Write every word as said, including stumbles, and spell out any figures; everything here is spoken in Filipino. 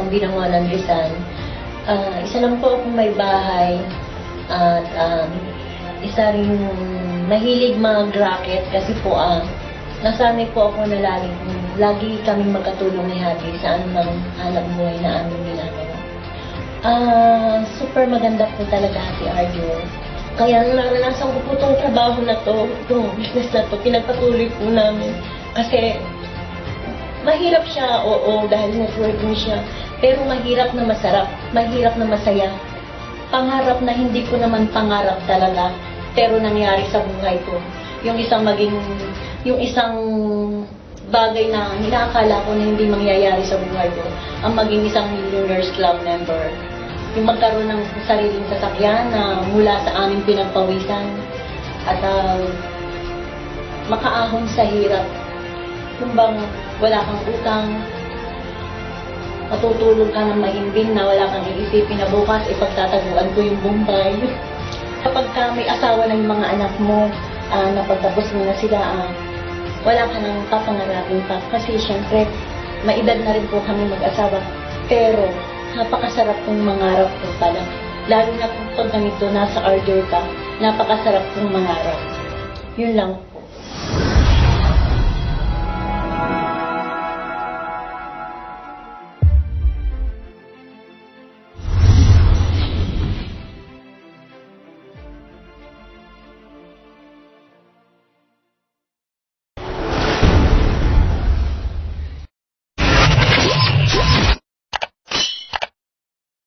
ng Binangonan, Rizal. Uh, isa lang po akong may bahay at um, isa rin mahilig mag-racket kasi po uh, nasanay po ako na lagi, lagi kaming magkatulong ni Hati sa anumang hanap buhay na aming ginagawa. Uh, super maganda po talaga si Arjo. Kaya naranasan ko po itong trabaho na to, itong business na to, pinagpatuloy po namin. Kasi mahirap siya, oo, dahil networking siya. Pero mahirap na masarap, mahirap na masaya. Pangarap na hindi ko naman pangarap talaga, pero nangyari sa buhay ko. Yung isang maging, yung isang bagay na inaakala ko na hindi mangyayari sa buhay ko, ang maging isang Millionaires Club member. Yung magkaroon ng sariling sasakyan na mula sa aming pinagpawisan at uh, makaahon sa hirap. Kung bang wala kang utang, matutulog ka ng mahimbing na wala kang iisipin na bukas ipagtataguan ko yung Bombay. Kapag ka may asawa ng mga anak mo, uh, napagtapos mo na sila, uh, wala ka nang papangarapin pa. Kasi syempre, maedad na rin po kami mag-asawa. Pero, napakasarap kong mangarap po pala. Lalo na kung pag ganito, nasa order ka, napakasarap kong mangarap. Yun lang.